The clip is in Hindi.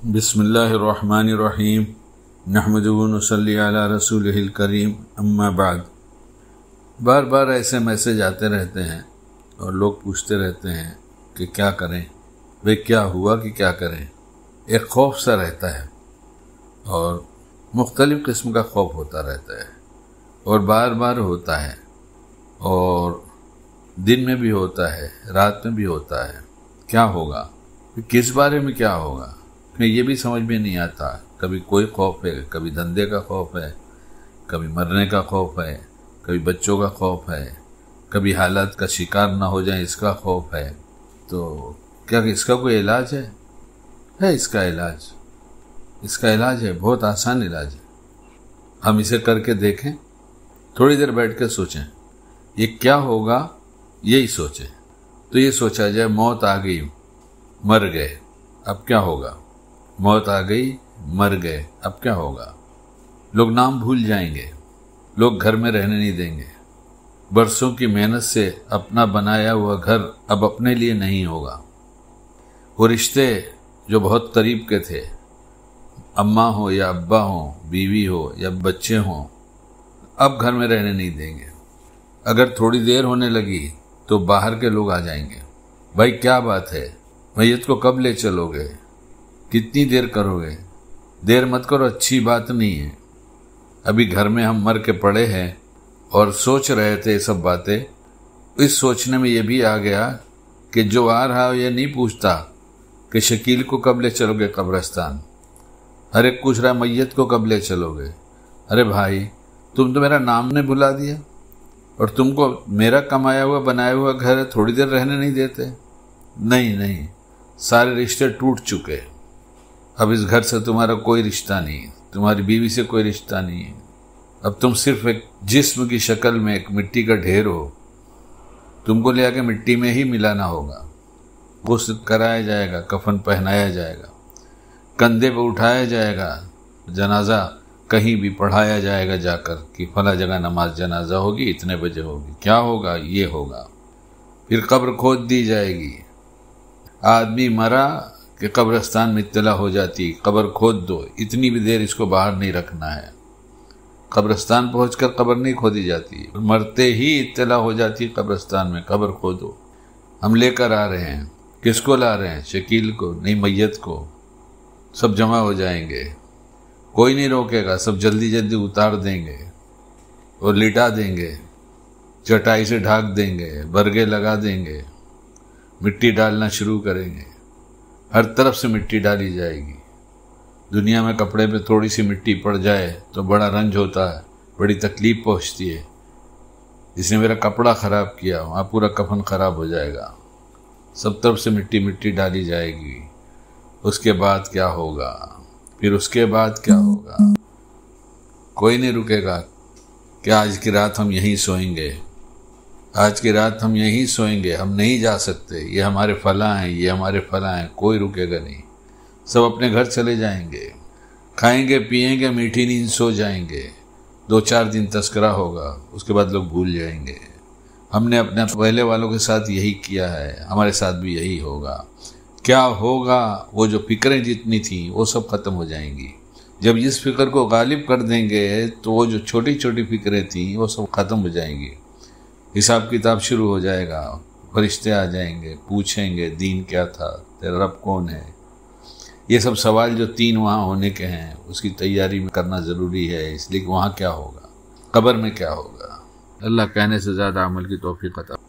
बिस्मिल्लाहिर्रहमानिर्रहीम नहमदुहु व नसल्ली अला रसूलिहिल करीम अम्मा बाद। बार बार ऐसे मैसेज आते रहते हैं और लोग पूछते रहते हैं कि क्या करें, वे क्या हुआ कि क्या करें। एक खौफ सा रहता है और मुख्तलिफ़ किस्म का खौफ होता रहता है और बार बार होता है और दिन में भी होता है, रात में भी होता है। क्या होगा, किस बारे में क्या होगा, मैं ये भी समझ में नहीं आता। कभी कोई खौफ है, कभी धंधे का खौफ है, कभी मरने का खौफ है, कभी बच्चों का खौफ है, कभी हालात का शिकार ना हो जाए इसका खौफ है। तो क्या इसका कोई इलाज है? इसका इलाज है, बहुत आसान इलाज है। हम इसे करके देखें, थोड़ी देर बैठ कर सोचें ये क्या होगा, यही सोचें। तो ये सोचा जाए मौत आ गई, मर गए, अब क्या होगा। मौत आ गई, मर गए, अब क्या होगा। लोग नाम भूल जाएंगे, लोग घर में रहने नहीं देंगे। बरसों की मेहनत से अपना बनाया हुआ घर अब अपने लिए नहीं होगा। वो रिश्ते जो बहुत करीब के थे, अम्मा हो या अब्बा हो, बीवी हो या बच्चे हों, अब घर में रहने नहीं देंगे। अगर थोड़ी देर होने लगी तो बाहर के लोग आ जाएंगे। भाई क्या बात है, मैयत को कब ले चलोगे, कितनी देर करोगे। देर मत करो, अच्छी बात नहीं है। अभी घर में हम मर के पड़े हैं और सोच रहे थे सब बातें। इस सोचने में ये भी आ गया कि जो आ रहा हो ये नहीं पूछता कि शकील को कब ले चलोगे कब्रिस्तान। हर एक पूछ रहा है मैयत को कब ले चलोगे। अरे भाई, तुम तो मेरा नाम ने भुला दिया और तुमको मेरा कमाया हुआ बनाया हुआ घर है, थोड़ी देर रहने नहीं देते। नहीं, सारे रिश्ते टूट चुके। अब इस घर से तुम्हारा कोई रिश्ता नहीं, तुम्हारी बीवी से कोई रिश्ता नहीं है। अब तुम सिर्फ एक जिस्म की शक्ल में एक मिट्टी का ढेर हो। तुमको ले आके मिट्टी में ही मिलाना होगा। गुस्ल कराया जाएगा, कफन पहनाया जाएगा, कंधे पे उठाया जाएगा, जनाजा कहीं भी पढ़ाया जाएगा जाकर कि फला जगह नमाज जनाजा होगी, इतने बजे होगी। क्या होगा, ये होगा। फिर कब्र खोद दी जाएगी। आदमी मरा कि कब्रिस्तान में इत्तला हो जाती, कब्र खोद दो। इतनी भी देर इसको बाहर नहीं रखना है। कब्रिस्तान पहुंचकर कब्र नहीं खोदी जाती, मरते ही इत्तला हो जाती कब्रिस्तान में, कब्र खोदो। हम लेकर आ रहे हैं, किसको ला रहे हैं? शकील को नहीं, मैयत को। सब जमा हो जाएंगे, कोई नहीं रोकेगा, सब जल्दी जल्दी उतार देंगे और लिटा देंगे, चटाई से ढाक देंगे, बरगे लगा देंगे, मिट्टी डालना शुरू करेंगे। हर तरफ से मिट्टी डाली जाएगी। दुनिया में कपड़े पे थोड़ी सी मिट्टी पड़ जाए तो बड़ा रंज होता है, बड़ी तकलीफ पहुंचती है। जिसने मेरा कपड़ा ख़राब किया, वहाँ पूरा कफन ख़राब हो जाएगा। सब तरफ से मिट्टी डाली जाएगी। उसके बाद क्या होगा, फिर उसके बाद क्या होगा, कोई नहीं रुकेगा। क्या आज की रात हम यहीं सोएंगे? आज की रात हम यहीं सोएंगे, हम नहीं जा सकते। ये हमारे फला हैं, ये हमारे फला हैं, कोई रुकेगा नहीं। सब अपने घर चले जाएंगे, खाएंगे पिएंगे, मीठी नींद सो जाएंगे। 2-4 दिन तस्करा होगा, उसके बाद लोग भूल जाएंगे। हमने अपने पहले वालों के साथ यही किया है, हमारे साथ भी यही होगा। क्या होगा, वो जो फिक्रें जितनी थी वो सब ख़त्म हो जाएंगी। जब इस फिक्र को गालिब कर देंगे तो वो जो छोटी छोटी फिक्रें थी वो सब ख़त्म हो जाएंगी। हिसाब किताब शुरू हो जाएगा, फरिश्ते आ जाएंगे, पूछेंगे दीन क्या था, तेरा रब कौन है। ये सब सवाल जो 3 वहाँ होने के हैं, उसकी तैयारी में करना ज़रूरी है। इसलिए वहाँ क्या होगा, कब्र में क्या होगा। अल्लाह कहने से ज़्यादा अमल की तौफीक अता